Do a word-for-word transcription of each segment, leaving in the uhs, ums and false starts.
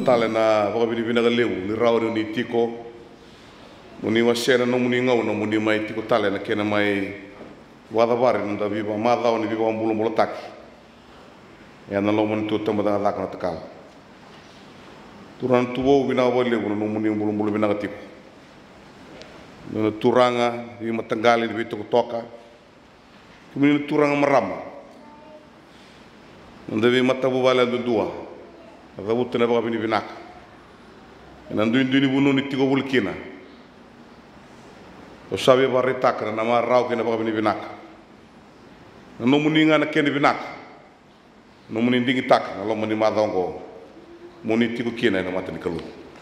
tale na waka vini vina ka leu ni rau ni tiko muni wasena no muni ngau no muni mai tiko tale na kena mai wada vari nda viva madao ni viva ambulu mula taki ya na lo muni tu tamba da lak na takal turan tuwo vina wa leu no muni ambulu mula vina ka tiko no turanga vi matanggali vi toko toka muni turanga marama nda vi matabu wala do dua ada buta na baka bini binak nandu induni bunu ni tigo bulkina o sabe ba retak na ma raw kina baka bini binak no muni nga na kene binak no muni ndingi tak na lo muni ma dongo muni tigo kina na matani kalu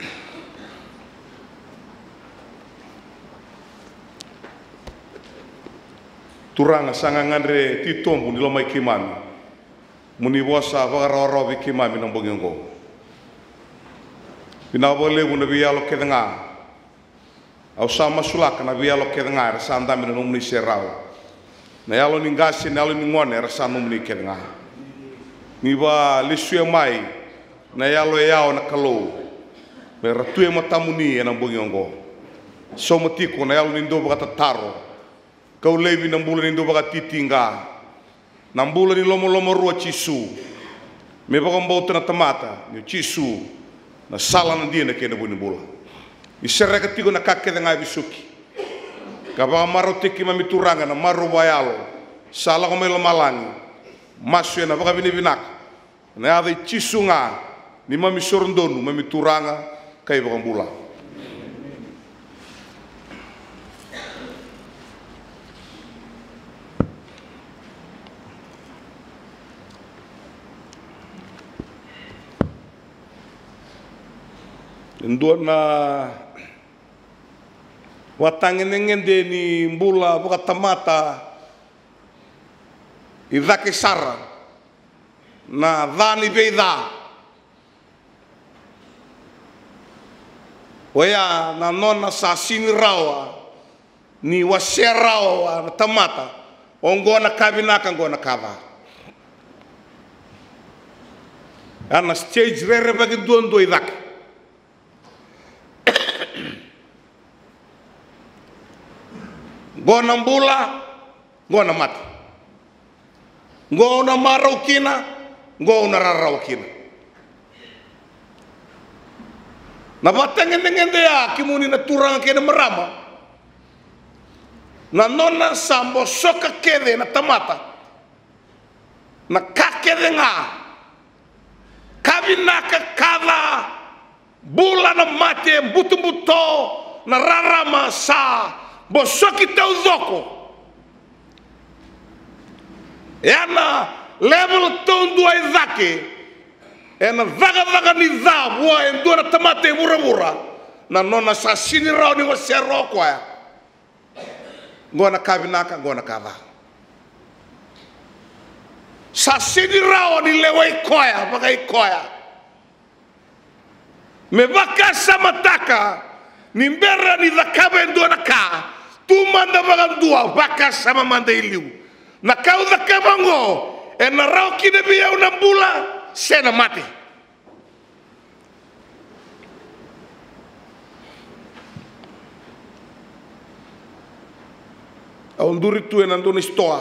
turanga sanga ngandre ti tombu ni lo mai kimami muni bosa va ro vi kimami no bongengo pina bole una via lo kedenga au sama sulak na via lo kedenga sa andami no muni serao na yalo ningasi na yalo ningone sa no muni kedenga ni va lisue mai na yalo yao na kalo me ratue matamuni na bongengo so matiko na yalo nindo baka taro kau levi na mbula nindo baka titinga nambula ni lomo lomo rua chisu me baka mbauta na tamata ni chisu na sala na dia na kena buni bula isere ka tigo na kake da ngai bisuki ka ba maro teki mami turanga na maro wayalo sala ko melo malangi masu na baka bini binak na ave chisu nga ni mami sorondonu mami turanga kai baka mbula Ndua na watangengende ni mbula buka tamata idhake sara na dhani beidha waya na nona sa sini rawa ni waserawa na tamata ongona kabinaka ngona kava ana stage rere bagi dondo idhake gona mbula gona mati gona maraukina gona raraukina na batengende ya kimuni na turanga kene marama na nona sambo soka kede na tamata na kakede nga kabinaka kava bula na mate butu buto na rarama sa bosoki tau zoko yana level tau dua izake ena vaga vaga ni za bua endora tamate mura mura na nona sa sini rao ni wasero kwa ya ngona kabinaka ngona kava sa sini rao ni lewa ikoya baka ikoya me baka samataka ni mbera ni dhakaba endora ka tu manda bagan dua baka sama manda iliu na kau dhakaba ngo e na rao kine biya una mbula sena mati au nduri tu e nandoni stoa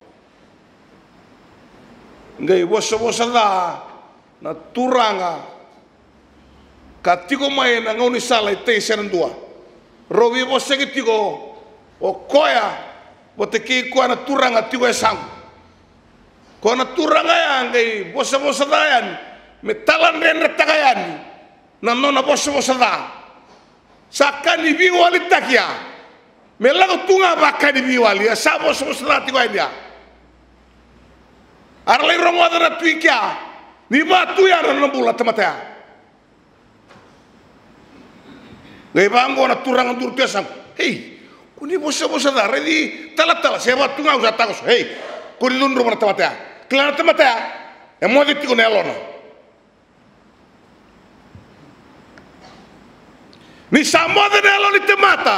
ngai wosa wosa da na turanga katiko mai na ngoni sala te sena dua rovi wosa kitiko o koya bote ki ko na turanga tigo esang ko na turanga ya ngai bosa bosa da yan metalan ren tagayan na nona bosa bosa da sakani bi wali takia melago tunga bakani bi wali sa bosa bosa da tigo dia arle rongo da tuikia ni ba tu ya na bula tamata ngai bango na turanga dur tesang hey kuni bosa bosa da redi tala tala seba tunga usa takos hey kuni lunro mana tamata klana tamata e modi tiko nelona ni sa modi nelona tamata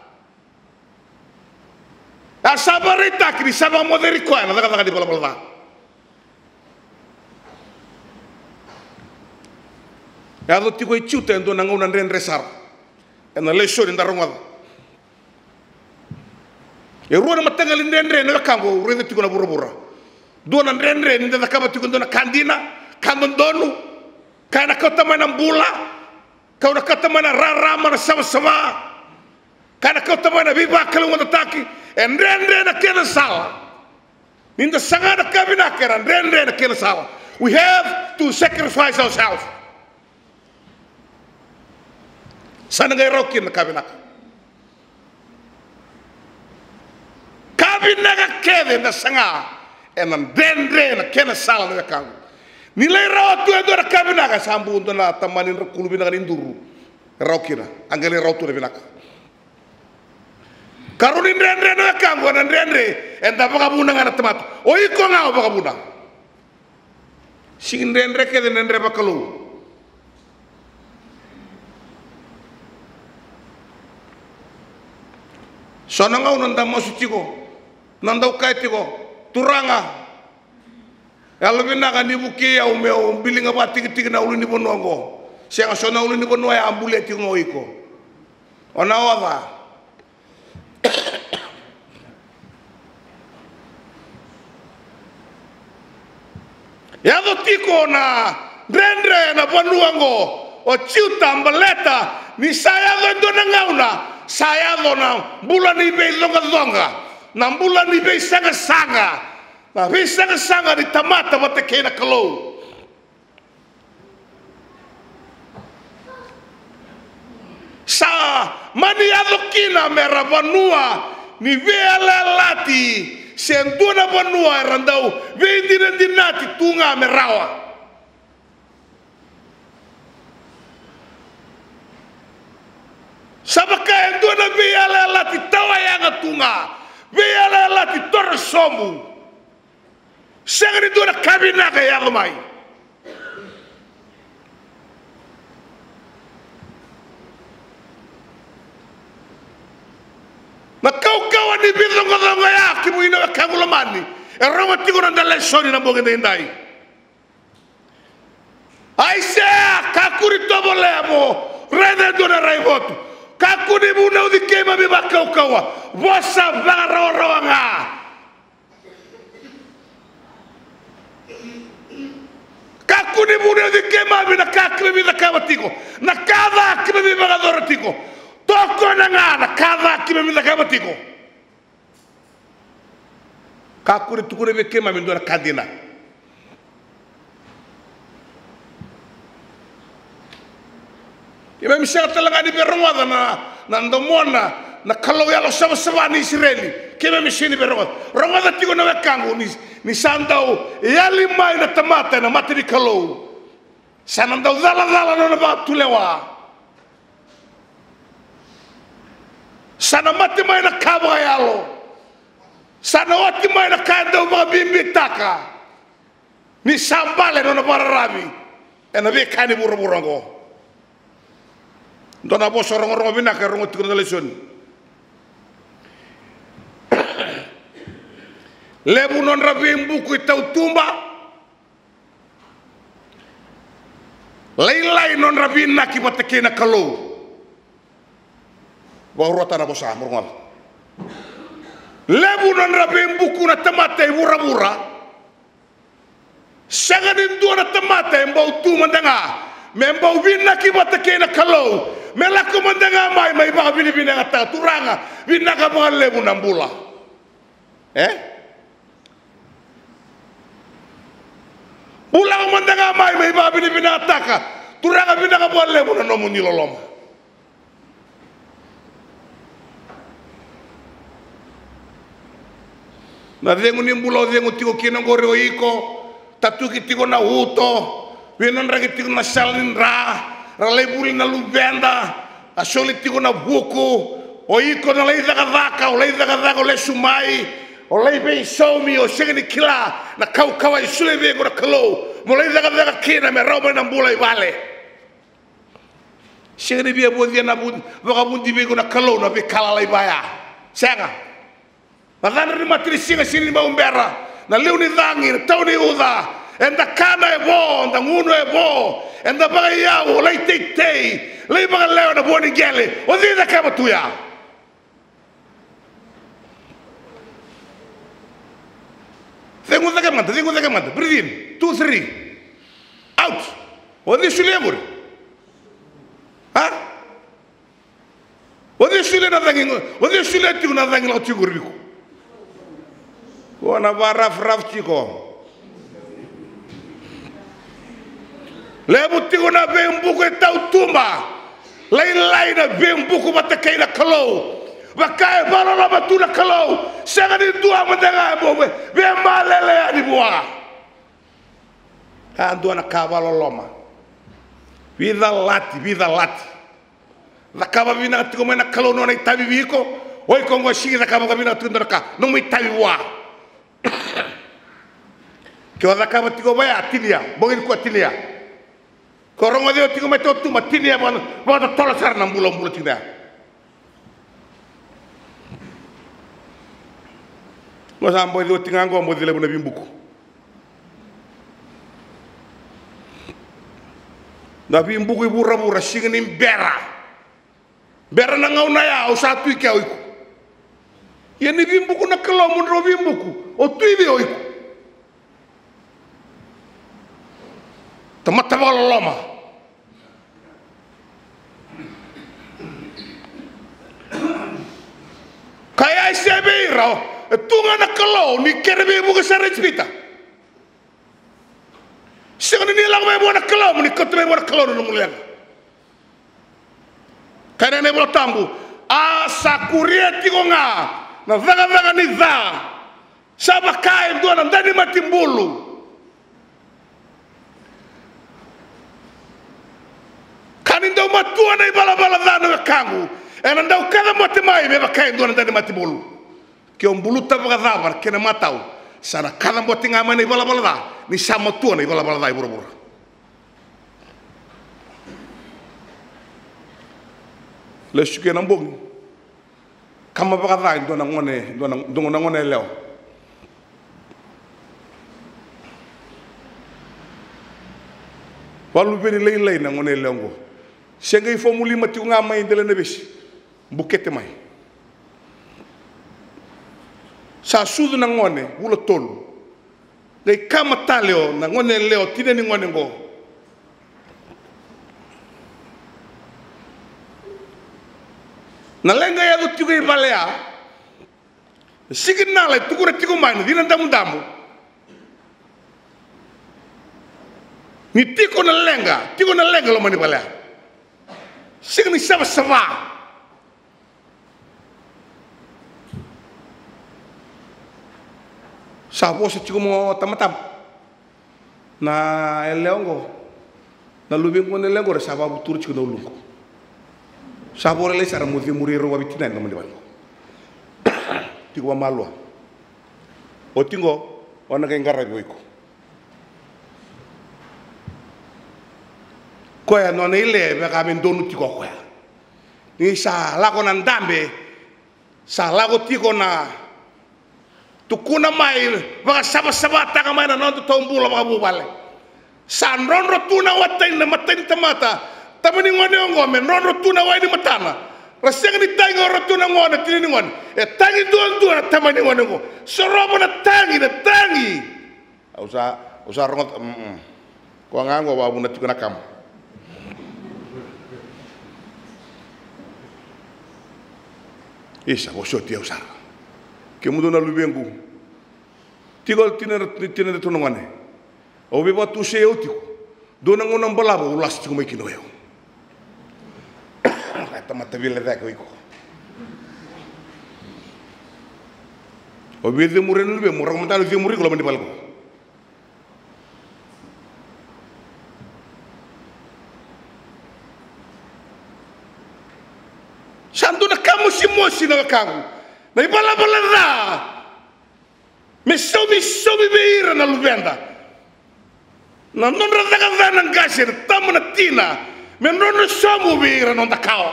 a sabarita kri saba modi rikoana daga daga di bola bola ya do tiko i chuta ndo na ngona ndren resar ena le shori ndarongwa e ruona matanga lindendre na kango rede tiko na burubura do na ndrendre ni nda kaba tiko ndo na kandina kando ndonu kana kota mana mbula kauna kota mana rarama na sama sama kana kota mana biba kalu ngota taki e ndrendre na kena sala ninda sangana kabina kera ndrendre na kena sala. We have to sacrifice ourselves. Sana ngai rokin na kabina kabina ka kede na sanga e na ndrendre na kena sala na kango nilai rawat tu itu ada kabina ka sambu untuk na tamanin rakulu bina kan induru rawkina angale rawtu na binaka karunin ndrendre na kango na ndrendre enda baka buna ngana temat o iko ngao baka buna sing ndrendre ke ndrendre bakalu sona ngau nanda masutiko nanda ukaitiko turanga Kalau bina kan ibu kia umeo bilinga pati ketika na ulu ni bonongo, siang sona ulu ni bonoa ya ambule tingo iko, ona apa? Ya do tiko na drendre na bonuango, o ciuta ambeleta ni saya do na ngauna, saya do na bulan ni be longa longa, na bulan ni be sanga sanga. Na bisa kesanga di tamata mata kena kalau. Sa mani adokina merabanua ni vela lati sentuna banua randau vendi rendinati tunga merawa. Sabaka entuna vela lati tawa yang tunga vela lati torsomu. Sangat itu ada kabina kayak mai. Nak kau kawan di bidang kau ngaya kimu ina kagu lamani. Erawat tigo nanda lesoni na bogen dendai. Aisyah kakuri tobo lemo rede do na raibotu. Kakuri buna udi kema biba kau kawa. Bosa bangaro rawanga. Kakuni mune di kema bi na kakre bi na kabatiko na kada kibe bi na dorotiko toko na ngana kada kibe bi na kabatiko kakuri tukure bi kema bi do na kadina ibe misha talanga di berongwa na na ndomona na kalau ya lo sama sama ni Israeli kebe mishini berongwa rongwa tiko na wekangu ni ni sandau yali mai na tamata na mati di kalau sanandau zala zala na ba tulewa sana mati mai na kaba yalo sana wati mai na kandau ba bimbi taka ni sambale na bararabi ena be kani buru burongo dona boso rongo rongo bina ka rongo tiko na lesoni lebu non rabi buku itau tumba lain-lain non rabi naki patekena kalau baru tanah bosa murungal lebu non rabi buku na temate mura-mura sanganin dua na temate mbau tu mandanga membau binaki patekena kalau melaku mandanga mai mai ba bini bini ngata turanga binaka ba lebu nambula eh ulang mandanga mai mai ba bini bini ataka turanga binaka ba lebu na nomu niloloma na dengu nimbula dengu tiko kina ngore oiko tatu kitiko na huto winon ragi tiko na salin ra ralebuli na lubenda asoli tiko na buku oiko na leida kadaka o leida kadaka o le sumai o le be somi o segni kila na kau kawai sule be ko kalo mo leida kadaka kina me roba na mbula vale segni be bo dia na bun vaka bun di be ko na kalo na be kala lai baya sanga madana ni matri singa sini ba umbera na leuni dangi tau ni uda enda kana e bo enda nguno e bo enda baga ya o lai te te lai baga leo na boni gele o di da kama tu ya tengo da kama tengo da kama breathe in two three out o di sulemur ha o di sule na dangi o di sule tu na dangi lo tu gurbiku o na va raf raf chiko lebu tigo na bembuku tau tumba lain lain na bembuku batakai na kalau bakai balo la batu na kalau sanga di dua mendengar bobe be malele ani bua ando na cavalo loma vida lati vida lati la cava vina tigo mena kalau no na tabi viko oi kongo sigi na cava vina tunda ka no mi tabi wa ke wa cava tigo vai atilia bogin ko atilia korongo dio tigo meto tu matini ya bana bana tola sar na mbulo mbulo tinda mo sambo dio tinga ngo mo dile buna bimbuku na bimbuku ibura bura singini bera bera na ngau na ya o satu ke oiku yeni bimbuku na kelo mun ro bimbuku o tuibe oiku tamata balo loma kaya sebeiro tunga na kalau ni kerbe buka sarechpita segini ni lang me buana kalau ni kotre buana kalau no mulian kaya ne buat tambu asa kuria tigonga na vaga vaga ni za sabakai dua ndani matimbulu Kanindo matua na ibala bala dano kangu, ena ndau kada mati mai beba kain dona ndani mati bolu. Ke ombulu tabaga dabar kena matau, sana kada mati ngama na ibala bala da, ni sama tua na ibala bala da ibura bura. Lesu ke nambung, kama baga da dona ngone dona dona ngone leo. Walu beni lei lei na ngone leongo. Sengai formuli mati nga mai dele nebes bukete mai sa sudu na ngone ulo tolu dei kama taleo na ngone leo tine ni ngone ngo na lenga ya do tigo ibalea signala tukura tigo mai dina damu damu ni tiko na lenga tigo na lenga lo mani balea Sing ni sama sama. Sabo sa chico mo tamatam. Na eleongo. Na lubing ko eleongo re sabo butur chico na ulungko. Sabo re lesara mo vi muriro wa bitina na mali balo. Tigo wa malwa. O tingo ona ka ngara boiko. Koya no ile beka mendonu tiko koya ni sa lago na ndambe sa lago tiko na tukuna mai baka saba saba taka mai na no tombulo baka bubale sa nronro tuna watain na matain tamata tamani ngone ngome nronro tuna wai ni matana raseng ni tangi ro tuna ngone tini ngone e tangi duan duan tamani ngone ngo sorobo na tangi na tangi usa usa rongot ko ngango wa buna tiko na kam Isa o sotia usar. Que mudo na lubengu. Tigol tiner tiner to ngane. O beba tu se otiko. Dona ngona mbalabo ulas tiko mai kino eu. Ata mata vile da ko iko. O bede muren lube murang mental vi muri ko mandi balko. Santo na kamu si mosi na kamu. Na ibala bala da. Me so mi so mi beira na lubenda. Na non rada ga na gasir tamu na tina. Me non so mu beira non da kao.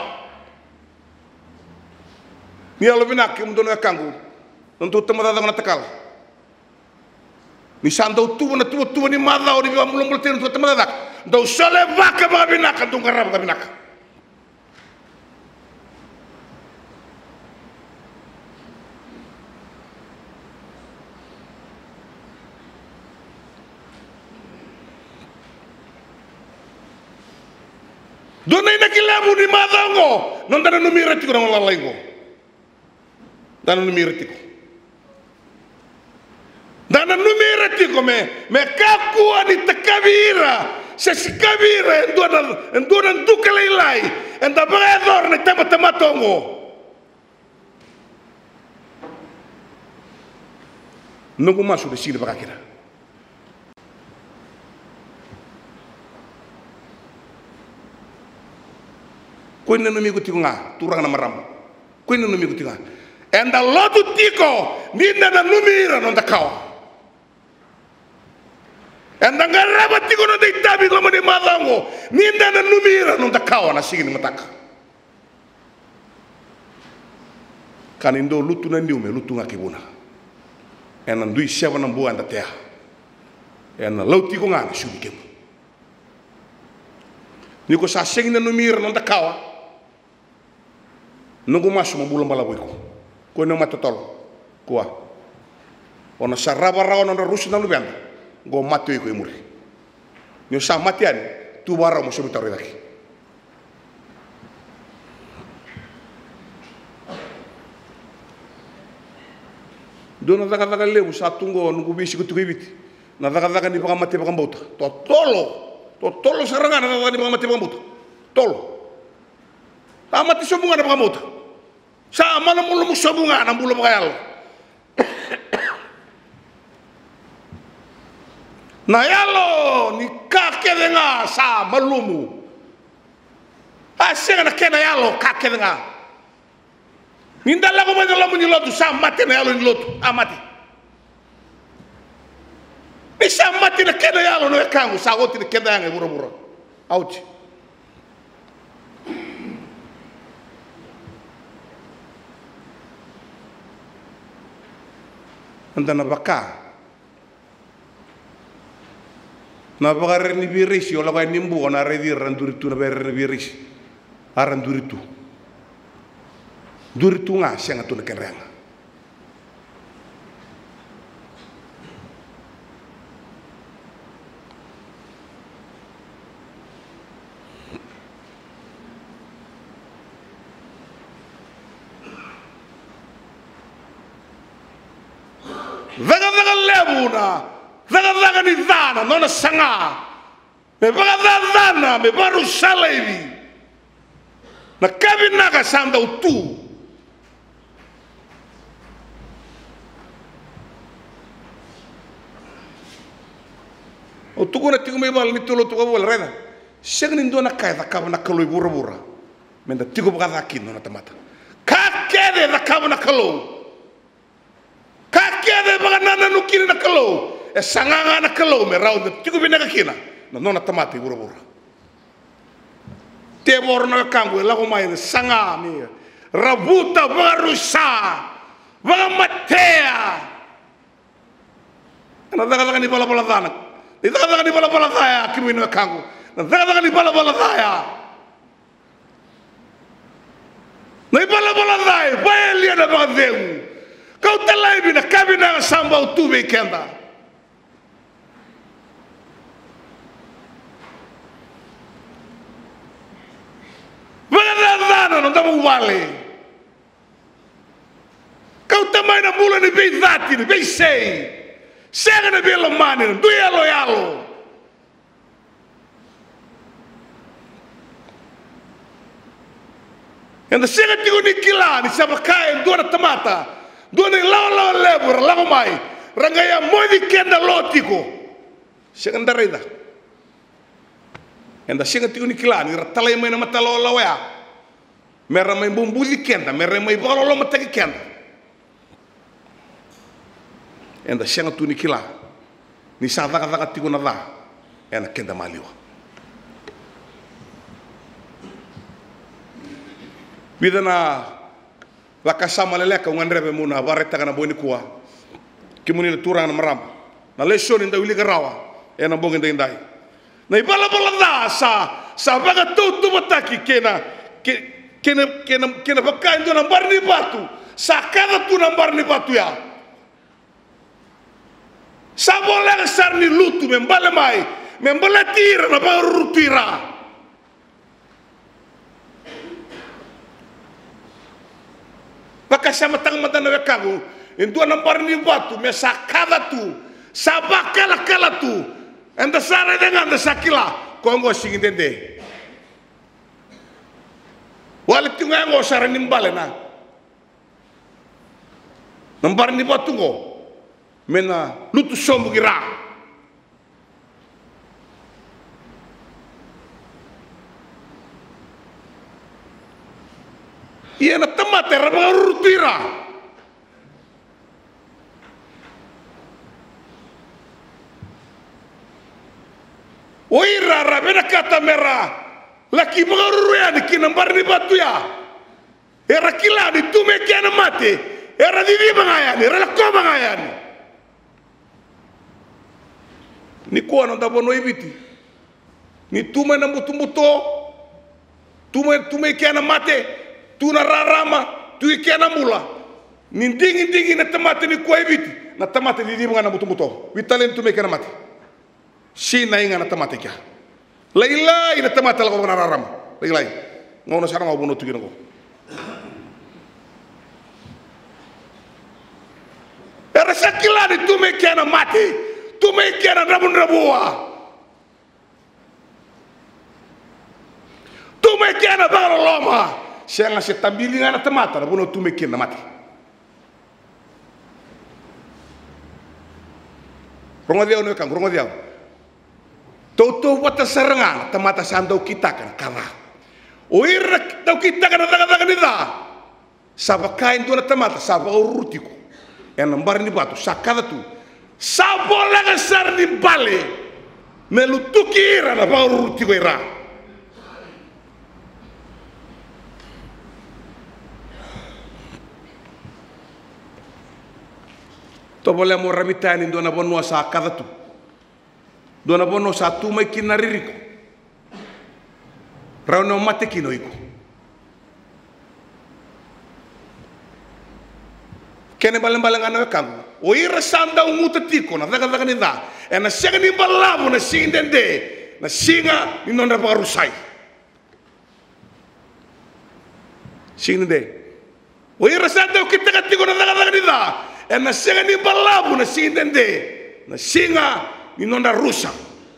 Ni alo bina ke mudona kangu. Non tu tama da na takal. Ni santo tu na tu tu ni mada o ni ba mulong multen tu tama da. do sole vaka ba binaka do ngarab ka binaka dona ina kilamu ni madango non dana no mirati ko non lalaygo dana no mirati ko dana no mirati ko me me kaku ani takavira se sikavira ndona ndona ndukalai enda bagador ne tama tamatongo nungu masu de sile bakakira ko ina no mi ko tinga turanga na maram ko ina no mi ko tinga enda lotu tiko ninda na numira non takawa enda ngaraba tiko no dei tabi ko mo de madango ninda na numira non takawa na sigini mataka kanindo lutu na ndiume lutu ngakibuna ena ndui sewa na mbu anda tea ena lauti ko ngana shubikemu niko sa sigini na numira non takawa nungu masu mabula malabuiko ko no matotol kuwa ona saraba rawa no rusi na lubenda go matto ko imuri nyo sa matiani tu wara mo sobi tawre daki dona daga daga lebu sa tungo nungu bisi ko tukibiti na daga daga ni baka mate baka mbota to tolo to tolo saranga na daga ni baka mate baka mbota tolo amati sobunga na baka mbota sa mana mulu musobunga na mulu baka yalo na yalo ni kake denga sa malumu asenga na kena yalo kake denga ninda lago mo lamu ni lotu sa mate na yalo ni lotu amati ni sa mate na kena yalo no kangu sa goti na kena yanga bura bura auti anda na baka na baka ni birisi ola ka nimbu ona redi randuritu na ber birisi aranduritu duritu nga senga tu kenrenga Vaga vaga lebuna, vaga vaga ni dana, nona sanga, me vaga vaga dana, me baru salevi, na kabi naga sanda utu, utu kuna tiku me bal ni tolo tuka bol reda, segni ndona kai da kaba na kaloi bura bura, menda tiku vaga dakin nona tamata, kakede da kaba na kaloi. Kakede baga nana nukini na kalau e sanganga na kalau me raund tiku bina kina na nona tamati bura bura te bor na kangu la ko mai sanga mi rabuta barusa baga matea na daga daga ni bala bala dana ni daga daga ni bala bala daya kimi na kangu na daga daga ni bala bala daya na bala bala daya baelia na baga deu kau telai bina kabina sambau tu bekenda bagada no tamu vale kau tamai na mula ni bei dati ni bei sei sega na belo mani du yalo yalo enda sega tigo ni kila ni sabakai dua tamata dona lawa lawa lebur lawa mai rangaya modi kenda lotiko seganda reda enda sega tigo ni kila ni ratalai mai na matalo lawa ya merra mai bumbuzi kenda merra mai bolo lo mataki kenda enda sega tu ni kila ni sa daga daga tigo na da ena kenda maliwa bidana wakasama leleka unganrebe muna bareta kana boni kuwa kimuni na turang na maram na lesson inda wili garawa ena bongi ndai Nei bala bala da sa sa vaga tu tu mataki kena kena kena kena pakai tu nambar ni batu. Sa kada tu nambar ni batu ya. Sa boleh sar ni lutu membala mai membala tira na baru tira. Maka sama tang mata na kagu itu nambar ni batu me sa kada tu sa bakala kala tu. Anda sare dengan anda sakila kongo sing dende. Wali tunga ngo sare nimbale na. Nambar ni batu ngo mena lutu sombu gira. Iya na temate rabaru tira. Oira rabena kata merah laki mengaruya di kinambar ni batu ya era kila di tume kiana mate era di di bangayani era lakko bangayani ni kuwa nanda bono ibiti ni tume na mutu muto tume tume kiana mate tuna rarama tu kiana mula ni dingi dingi na temate ni kuwa ibiti na temate di di bangana mutu muto vitalen tume kiana mate si na inga na tamate kya laila ina tamate la ko na raram laila ngono sara ngo bono tugi ngo era sakila di tume kya na mate tume kya na rabun rabua tume kya na baro loma senga se tambili na tamata na bono tume kya na mate rongo dia no kan rongo dia Toto wata serengan temata sandau kita kan kala. Oirak tau kita kan daga daga nida. Saba kain tu na temata saba urutiku. Yang lembar ni batu sakada tu. Sabo laga sar ni bale. Melutuki ira na ba urutiku ira. To boleh mo ramitani do na bonwa sakada tu. Dona bono satu mai kinaririku rauno mate kinoiku kene balang balang ana kamu o ira sanda umuta tiko na daga daga ninda e na sega ni balamu na sindende na singa ni nonda barusai sindende o ira sanda kita tiko na daga daga ninda e na sega ni balamu na sindende na singa ni nonda rusa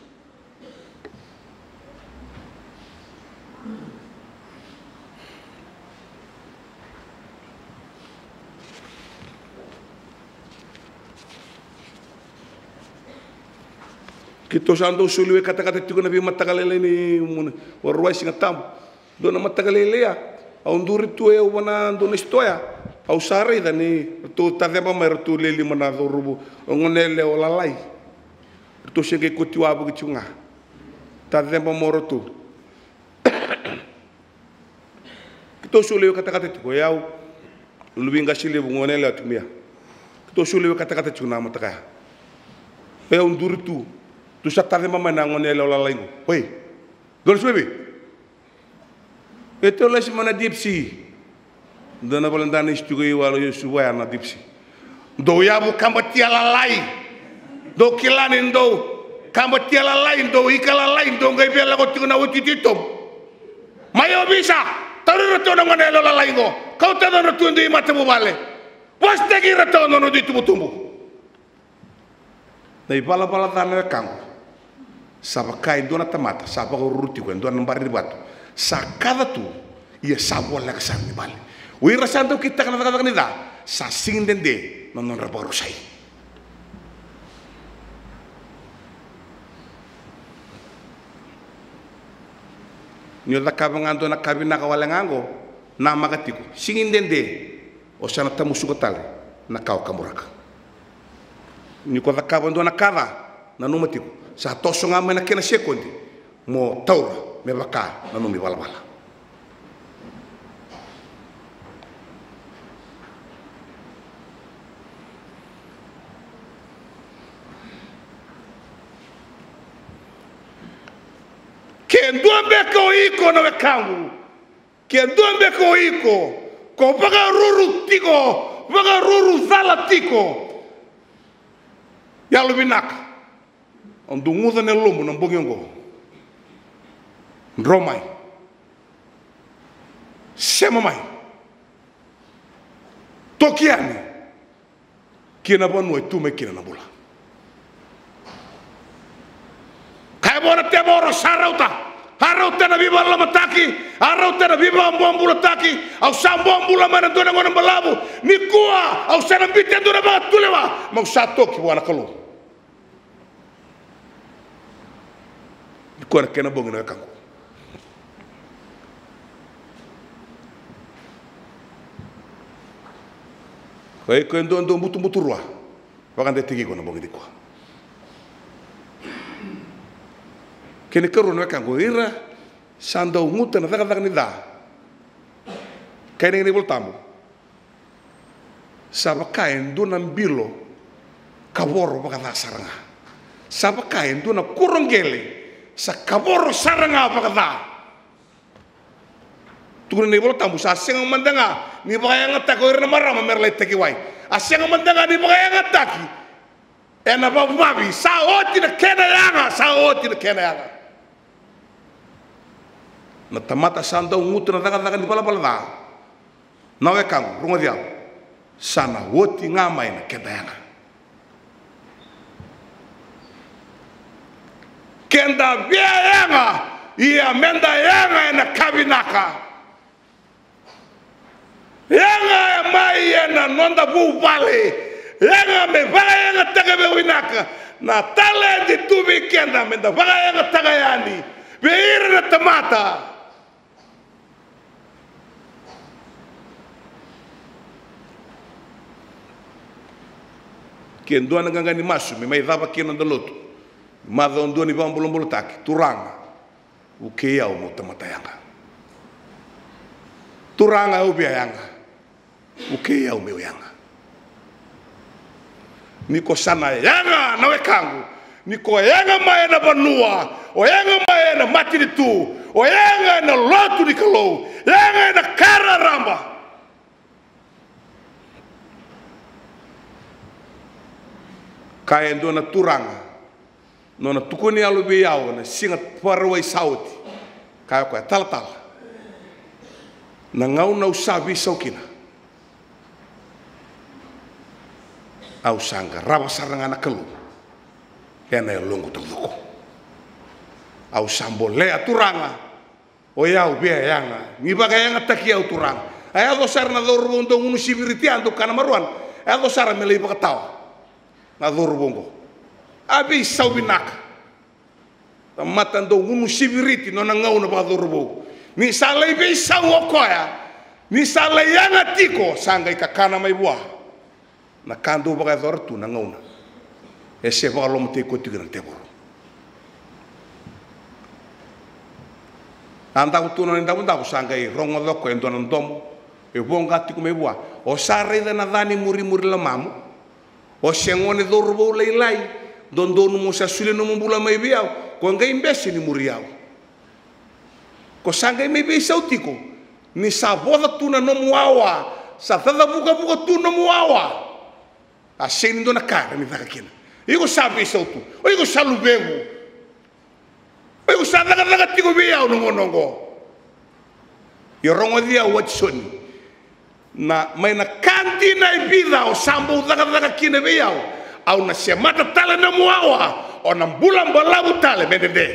kito sando suluwe kata-kata tigo na bi matagalele ni warwai singa tam do na matagalele ya au nduri tu e wana do na stoya au sare da ni tu tadeba mer tu leli mana do rubu ngonele o lalai tu senge kutiwa bu kichunga tademba morotu kito suluwe kata-kata tigo yau lubinga sile bu ngonele atumia kito suluwe kata-kata chuna mataka e nduri tu tu saktar mama nangone lola laingo oi dol suwe eto la simana dipsi dona bolanda ni stugo walo yesu wa na dipsi do yabu kambatia lalai do kilani do kambatia lalai do ikala lain do ngai bela ko tuna uti titom mayo bisa taru to na ngone lola laingo kau ta no tu ndi mate mo vale poste ki rato no no ditu tumbu nei bala bala dana kango saba kain dona tamata saba uruti ko dona mbari batu sakada tu ia sabo la kasan ni bale wi rasando kita kana kana nida sa sindende non non rabaru sai ni la kabangando na kabina ka walangango na magatiko singindende o sana tamusuko tale na kau kamuraka ni ko la kabando na kava na numatiko sa toso nga mena kena sekondi mo taura me baka na numi wala wala dua beko iko na wekangu ke dua beko iko ko baga ruru tiko baga ruru zala tiko ya lubinak on dunguda ne lomu na mbongengo ndromai sema mai tokiani kina bonu tu me kina nabula kai bona te boro sarauta harauta na biba la mataki harauta na biba mbambula taki au sambambula mana dona ngona mbalabu ni kuwa au sana bite dona ba tulewa mau satoki wana kalu ni kuwa kena bongi na kangu koi ko ndo ndo mutu mutu rua wakande tigi ko na bongi dikwa kene karu na kango ira sando nguta na daga daga ni da kene ni voltamo saba kain do na mbilo kaworo baka da saranga saba kain do na kurongele sa kaworo saranga baka da tukuna ni voltamo sa senga mandanga ni baka yang atako ira marama merle teki wai asenga mandanga ni baka yang ataki ena babu babi sa oti na kena yanga sa oti na kena yanga na tamata sanda ngutu na daga daga ni bala bala da na we kang runga dia sana woti ngamai na kendayanga kenda biayanga ia menda yanga na kabinaka yanga mai na nonda bu vale yanga me vale yanga taga be winaka na tale di tubi kenda menda vale yanga taga yani beira na tamata kien dua nanganga ni masu me mai dava kien anda lotu ma da ndo ni bambulo mbulo taki turanga u ke ya o tamata yanga turanga u bia yanga u ke ya o meu yanga ni ko sana yanga na wekangu ni ko yanga mai na banua o yanga mai na matiri tu o yanga na lotu ni kalo yanga na kararamba kaya ndo na turanga no na tukuni alu be yao na singa parawai sauti kaya ko tal tal na ngau na usabi saukina au sanga raba saranga na kalu yana longo tuduko au sambo le turanga o yao be yanga ni baga yanga taki au turanga aya do sarna do rundo unu sibiriti ando kana maruan aya do sara mele baga tawa na dor bongo abi saubinak matando unu sibiriti no na ngau na ba dor bongo ni sala be sawo koya ni sala yanga tiko sanga ikakana mai bua na kando ba dor tu na ngau na ese ba lo mte ko tigran tebor anda tu no nda bunda sanga i rongo lo ko endo no domo e bonga tiko mai bua o sare na dani muri muri la mamu o sengone dorbo leilai don don mo sa sule no mbula mai biao ko ngai mbesi ni muriao ko sanga mai be sautiko ni sa boda tuna no muawa sa tada buka buka tuna muawa a seni dona cara ni daga kina iko sabe sautu o iko salu bego o iko sa daga daga tiko biao no ngongo yo rongo dia watsoni na mai na kanti na ibida o sambo daga daga kine biao au na semata tale na muawa o na bulan balabu tale medede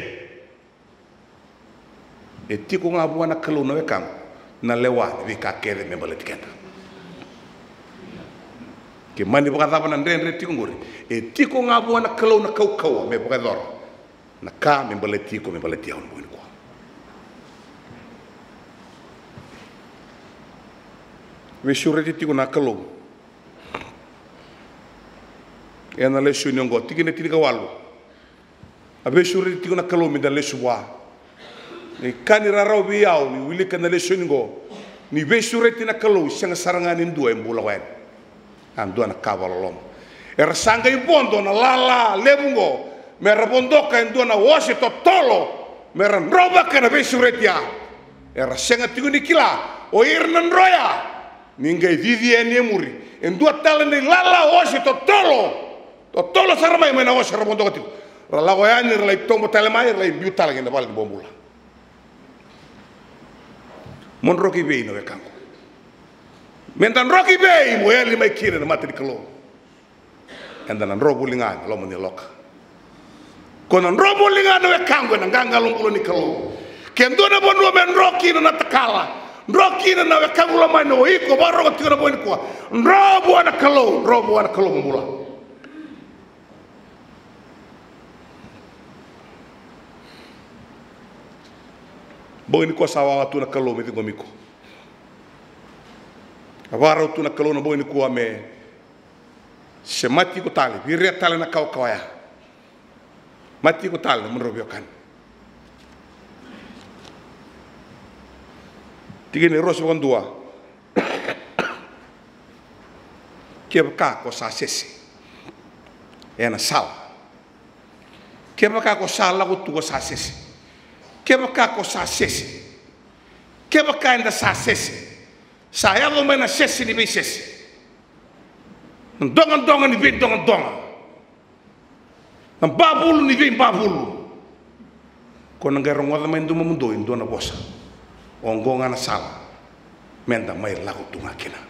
e tiko nga buana kalu na wekam na lewa vi ka kere me balet kenda ke mani buka dava na ndendre tiko ngori e tiko nga buana kalu na kau kau me buka dor na ka me balet tiko me balet yaun buin ko we sureti tiko na kalu e na le shu nyongo tiki ne tiki walu abe sureti tiko na kalu me da le suwa ni kani rarau biau ni wili kana le sungo ni be sureti na kalu sanga saranga ni ndua embula wen andua na kavalolom er sanga ibondo na lala lebungo me rabondoka ndua na wose totolo meran roba kana be suretia era senga tiguni kila o irnan roya ningai vivi ene muri en dua talene lala osi to tolo to tolo sarmai mena osi ramondo kati rala goyani rala tombo talemai rala biu talange na bal bombula mon roki be no kanko mentan roki be mo yali mai kire na matri kalo endan robo linga lo moni loka kono robo linga no kanko na nganga lombulo ni kalo kendo na bonu men roki na takala roki na na kanko lo mai no iko baro ko tira boy ko robo na kalo robo na kalo mbula boy ni ko sawa tu na kalo me tingo miko avara tu na kalo na boy ni ko me se mati ko tali vire tali na kau kawaya mati ko tali mun robio kan tigene roso con dua che ka ko sa sesi e na sala che ka ko sala ko tu ko sa sesi che ka ko sa sesi che ka inda sa sesi sa ya lo mena sesi ni be sesi ndonga ndonga ni be ndonga ndonga babulu ni be babulu ko ngaro ngwa ma ndu mu do ndo na bosa ongonga na sala menda mai lago tunga kina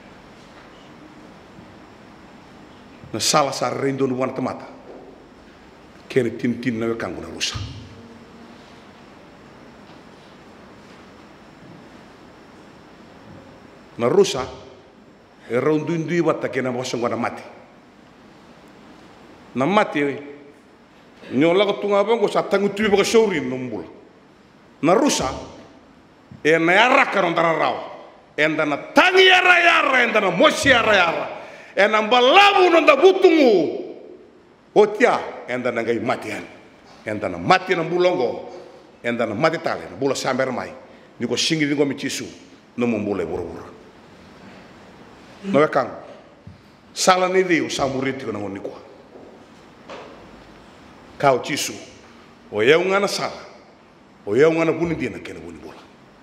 na sala sa rendo no wana tamata kere tin tin na kangu na rusa na rusa e rondu ndui wata kena bosa ngwana mati na mati nyo lago tunga bongo sa tangu tubi boka shori no mbula na rusa e na yara karon dararao enda na tangi yara yara enda na moshi yara yara e na mbalabu no da butungu otia enda na ngai matian enda na mati na mbulongo enda na mati tale na bula samber mai niko singi niko michisu no mbule buru no kang sala ni dio samuriti ko ngoni ko kau chisu o ye ngana sala o ye ngana buni dina kena buni bula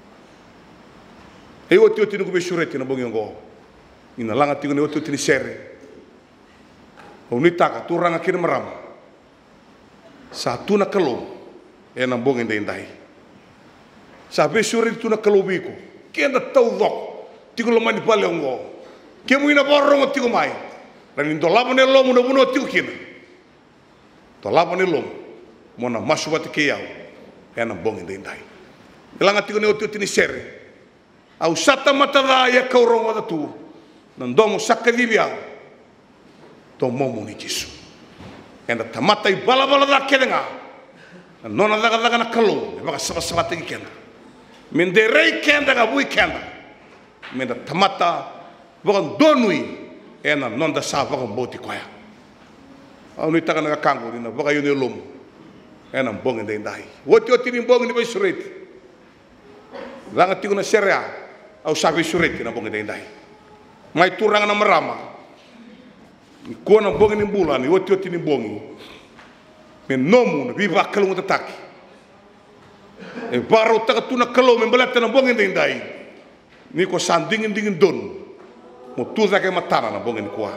e o tio tino ko be sureti na bongo ina langa tino o tio tini sere o ni taka turanga kina marama sa tuna kalo e na bongo ndai ndai sa be sureti tuna kalo biko kenda tau dok tiko lo mani pale ngo ke muina borro tiko mai rani ndo labo ne lomo no buno tiko kina to labo ne lomo mona masubati ke yau e na bongo ndai ndai langa tiko ne o tio tini sere au sata matada ya kaurongo da tu nandomo sakadibia to momo ni Yesu enda tamata i bala bala da kedenga nona daga daga na kalo baka saba saba te kenda mende rei kenda ga bui kenda menda tamata baka donui ena nonda sa baka boti koya au ni taga na kango ni na baka yone lom ena bonge ndai ndai woti oti ni bonge ni be sureti langa tigo na serea au sabi sureti na bonge dai mai turanga na marama ko na bonge ni bula ni woti oti ni bongi men nomu na biba kalu ngata taki e baro taka tuna kalu men balata na bonge dai ni ko sandingin dingin don mo tuza ke matana na bonge ni kwa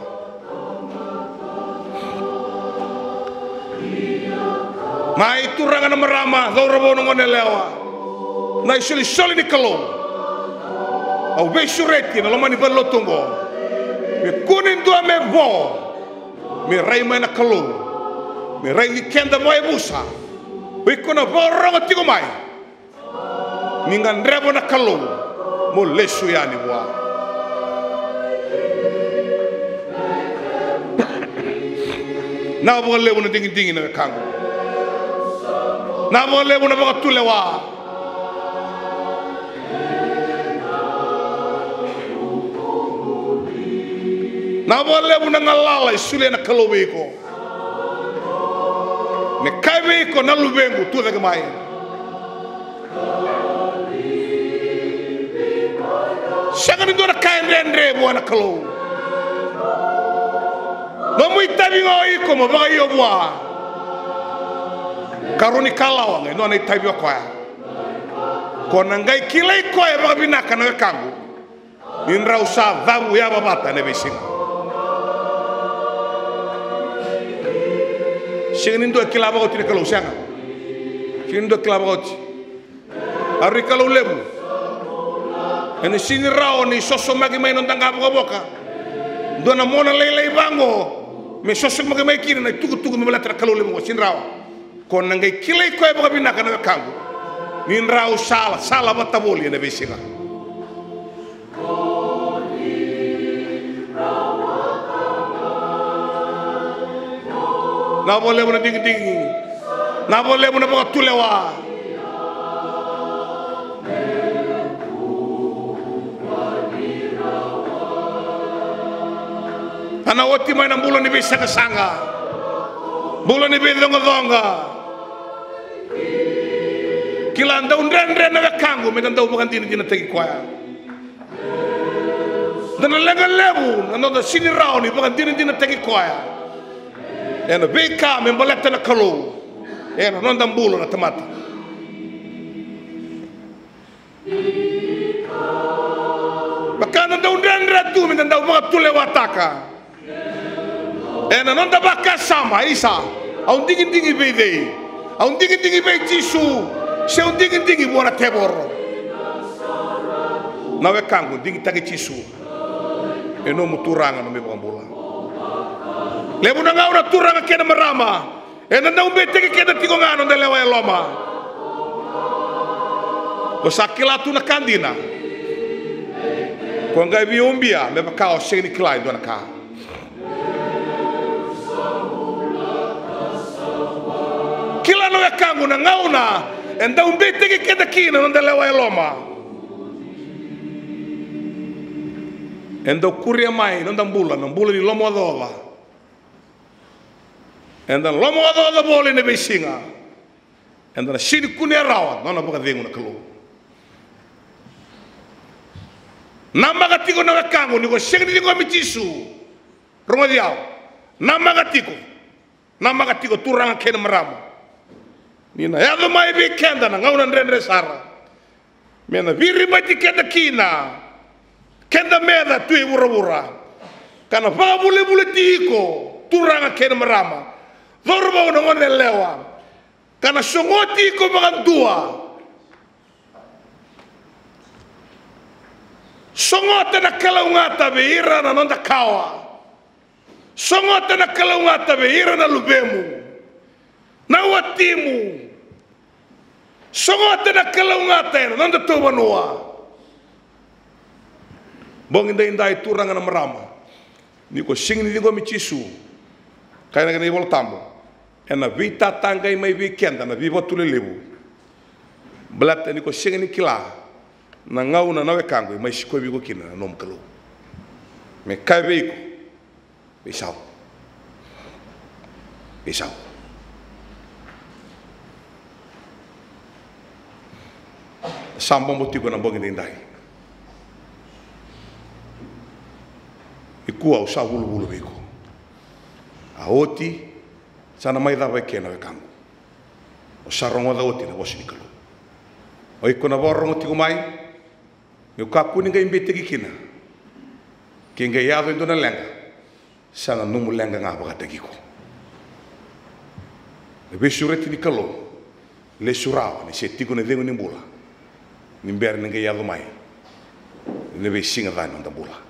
mai turanga na marama zorabo no ngone lewa na isoli soli ni kalu au be sureti na lomani bello tongo me kunin do me vo me rai mai na kalo me rai kenda moe busa we kona borro tigo mai ningan rebo na kalo mo lesu yani wa na bo lebu na dingi dingi na kango na bo lebu na ba tulewa na boleh buna ngalala isule na kalobeko me kaibeko na lubengu tu daga mai sagani do na kaindendre bo na kalo no mu itabi ngoi ko mo ba yo bwa karuni kalawa no na itabi kwa kona ngai kilai koe baka binaka na kangu inra usa vabu ya babata ne besinga singin do kilaba oti kalau sanga singin do kilaba oti ari kalau lebu ene singin rao ni soso magi mai nondanga boka boka dona mona lelei bango me soso magi mai kiri na tugu tugu me latra kalau lebu sin rao kona ngai kilai koe baka binaka na kangu nin rau sala sala bataboli na besinga na boleh muna ding ding na boleh muna baka tulewa ana oti mai na bulan ni bisa kesanga bulan ni bisa donga donga kilan daun ren ren na kangu me daun bukan tin tin tegi kwaya dan lenga lebu na da sini rao ni bukan tin tin tegi kwaya ena beka me baleta na kalo ena non dan bulo na tamata bakana daun ren ren tu me daun bukan tule wataka ena non da baka sama isa au dingin dingi bede au dingin dingi be tisu se un dingi dingi buona teboro na we kangu dingi tagi tisu e no muturanga no me bambola lebu na ngaura turanga kena marama e na ndau bete ke kena tigo ngano de lewa loma ko sakila tu na kandina ko ngai bi umbia me bakao segni klai do na ka kila no we kangu na ngauna enda un bete ke keda kina non della loma enda kuria mai non dan bula non bula di lomo dola enda lomo dola bole ne besinga enda na sini kunia rawa non apoka dengu na kalo nama gatiko na kangu ni ko segni ni ko mitisu rongo diao nama gatiko nama gatiko turanga kena marama nina ya do mai be kenda na ngauna ndendre sara mena viri bati kenda kina kenda meda tu wura wura kana fa bule bule tiko turanga kena marama zorba no ngone lewa kana songoti ko magandua songota na kalaungata be ira na nonda kawa songota na kalaungata be ira na lubemu na watimu songota na kalaungata ena nanda toba noa bong inda inda turanga na marama niko singni dingo michisu kaya na ibol tambo ena vita tanga mai weekend na vivo tule lebu blata niko singni kila na ngau na nawe kango mai shiko bigo kina na nom kalo me kai beko bisau bisau samba motiko na bongi ndai ikua usa bulu bulu beko aoti sana mai dava kena wekangu o sarongo da oti na wosinikalo o ikona borongo tiko mai me ka kuni ngai mbete kina kinga yado ndona lenga sana numu lenga nga baka tegiko le besureti nikalo le surao ne se tiko ne dengo ni mbula ni mber ngai yado mai ne be singa da nda mbula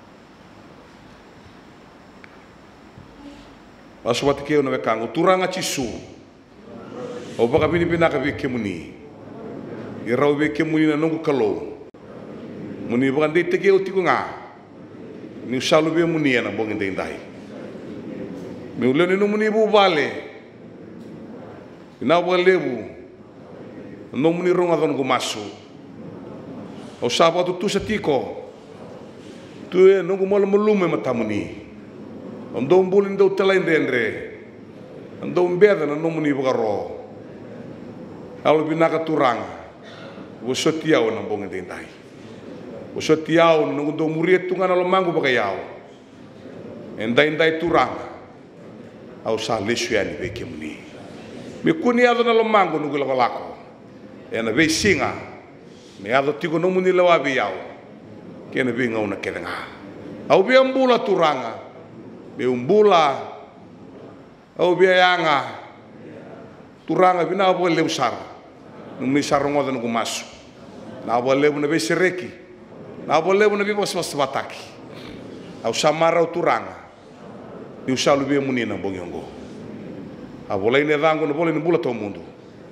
aswat ke no wekango turanga chisu o baka bini bina ka be kemuni i raw be kemuni na nongu kalo muni baka de teke o tiko nga ni salu be muni na bongi de ndai me ulene no muni bu vale ina bo lebu no muni ronga don go masu o sabato tu satiko tu e no go molo molume matamuni ando mbulin do telain dendre ando mbeda na no muni baka ro alo binaka turanga wo sotiao na bongi de ndai o sotiao no do murie tunga na lo mangu baka yao endai ndai turanga au sa lesuani be kemuni me kuni ado na lo mangu no gula lako ena be singa Me ado tigo no muni lawa biau. Kena vinga una kedenga. Au bia mbula turanga. Be umbula. Au bia yanga. Turanga bina abo le usar. Numi sarungo da nugu masu. Na abo le una be sereki. Na abo le una be bos bataki. Au samara turanga. Ni usalu bia muni na bongiongo. Abo le ne dango no bole ni mbula to mundo.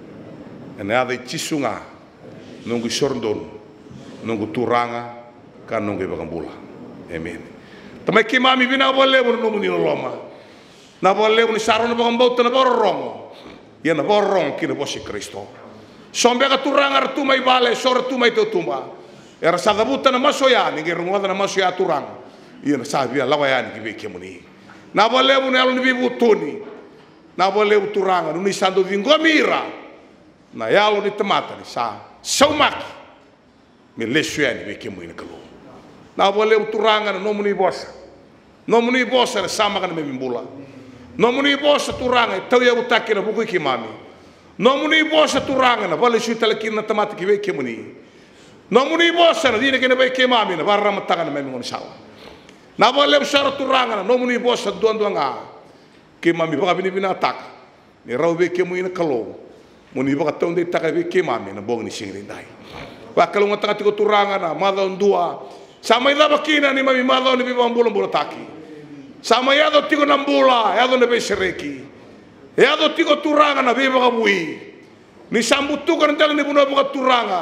Ene ada chisunga. Nungu sorndon. Nungu turanga. Kan nungu bagambula. Amen. Tamai ki mami bina bole mo no muni loma. Na bole mo ni saron bagambauta na borong. Ia na borong ki na bosi Kristo. Sombe ka turanga ra tumai vale sor tumai to tumba. Era sa gabuta na masoya ni gerungoda na masoya turanga. Ia na sa via lawa ya ni ki ke muni. Na bole mo na ni bibu tuni. Na bole mo turanga ni sando vingomira. Na yalo ni temata ni sa saumaki. Me lesuya ni ke muni kalo. Na bole mo turanga no muni bosa. No muni bosa na sama kana me mimbula. No muni bosa turanga tau ya butaki na buku ki mami. No muni bosa turanga na vale su talaki na tamati ki ve ke muni. No muni bosa na dine ke na ve ke mami na barra matanga na me ngoni sawa. Na vale usara turanga na no muni bosa duan duanga. Ke mami baka bini bina tak. Ni rau ve ke muni na kalo. Muni baka tau ndai taka ve ke mami na bong ni singri ndai. Wa kalau ngata tiko turanga na mada ndua. Sama ida bakina ni mami mada ni biba mbula mbula taki. Sama yado tigo nambula, yado nebe sereki. Yado tigo turanga na biba kabui. Ni sambutu kan tala ni buna buka turanga.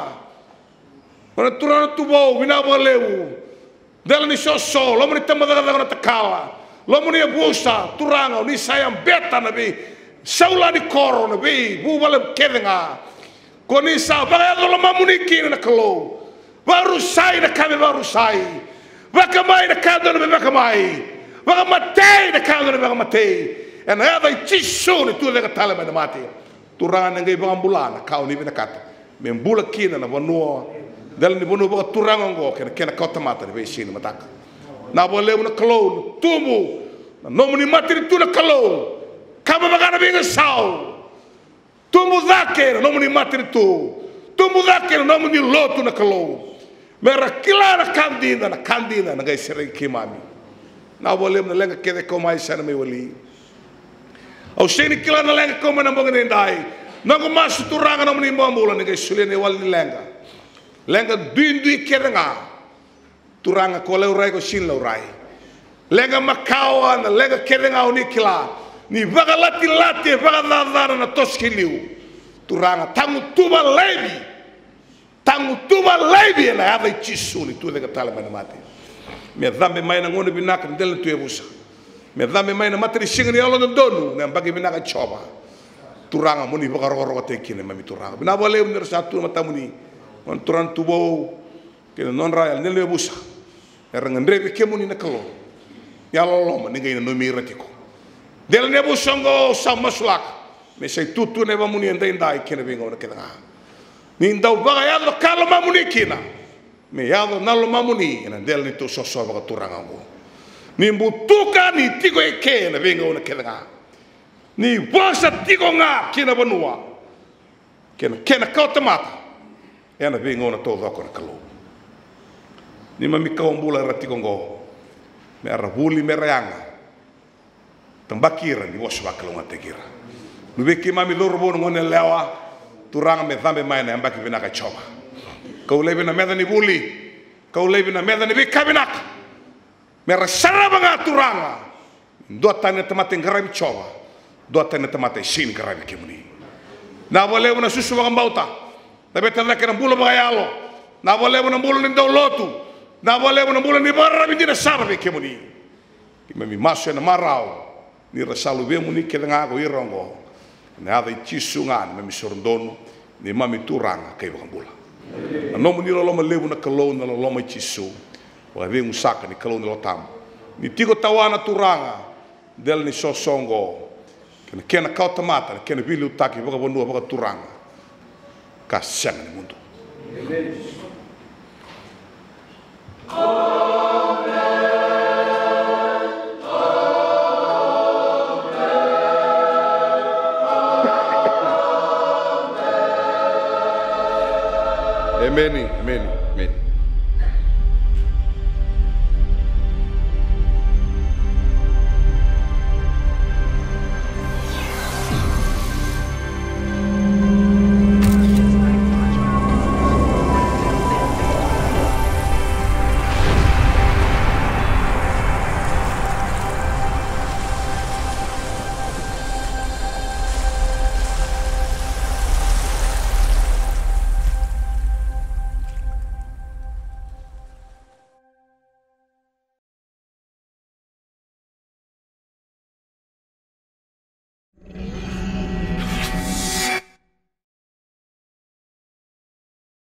Mana turanga tubo, bina baleu. Dala ni soso, lomo ni tambada kada na takawa. Lomo ni abusa, turanga, ni sayang beta na bi. Saula ni koro na bi, bu bale kedenga. Ko ni sa, baka yado lama muniki na kalo. Baru sai na kami baru sai. Baka mai na kado na baka mai. Baka matei na kado na baka matei. E na yada i tisu ni tu lega tala mai na mati. Turanga na ngai baka mbula na kau ni bina kata. Me mbula kina na vanua. Dala ni vanua baka turanga ngo kena kena kota mata ni besi ni mataka. Na boleu na kalou, tumu. Na nomu ni mati ni tu na kalou. Kama baka na binga sao. Tumu dhake na nomu ni mati ni tu. Tumu dhake na nomu ni lotu na kalou. Mera kila na kandina na kandina na ngai sereng kimami. Na boleh na lenga kede ko mai sana me wali. Au sini kila na lenga ko mana mbonga ndai. Nango masu turanga na muni mbambula na ngai sule ne wali lenga. Lenga duindui kede nga. Turanga ko le urai ko sin le urai. Lenga makawa na lenga kede nga oni kila. Ni vaga lati lati vaga dadara na toskiliu. Turanga tamu tuba lebi. Tamu tuba lebi na hava chisu ni tu lega tala mana mati. Me dhambe mai na ngone binaka ndele tu ebusa. Me dhambe mai na materi singa ni alo ndonu na mbagi binaka choba. Turanga muni baka rogo rogo tekine mami turanga. Bina bole unir satu mata muni. On turan tubo kene non raya ndele ebusa. Eranga ndrebi kemuni na kalo. Ya loloma ninga ina nomi ratiko. Dele ne busongo sa masulak. Me sei tutu ne ba muni ndai ndai kene binga na kedanga. Ni ndau baka ya lo kalo mamuni kina. Me yado nalo mamuni ina del ni to soso baka turanga ngo. Ni mbutuka ni tigo eke na venga ona kedanga. Ni wasa tigo nga kina banua. Kena kena kota mata. Ena venga ona to doko na kalo. Ni mami kaumbula ratiko ngo. Me arabuli me rayanga. Tambakira ni wasu bakalo ngatekira. Nubeki mami lorbo ngone lewa. Turanga me dhambe mai na ambaki vinaka choba. Kau lebi na medha ni buli. Kau lebi na medha ni bika vinaka. Mera saraba nga turanga. Dua tani tamate ngarabi choba. Dua tani tamate sin ngarabi kimuni. Na boleh na susu mga bauta. Na beta na kena bula mga yalo. Na boleh na bula ni daw lotu. Na boleh na bula ni barabi di na sarabi kimuni. Kimami maso na marao. Ni rasalu be muni keda nga ako irongo. Na ada chisungan mami sordono ni mami turanga kai bakambula. Na nomu ni loloma lebu na kalou na loloma chisu. Wa ve musaka ni kalou ni lotam. Ni tigo tawana turanga del ni sosongo. Kena kena kau tamata kena vili utaki baka bonua baka turanga. Kasiang ni mundo. Amen. Ameni, ameni.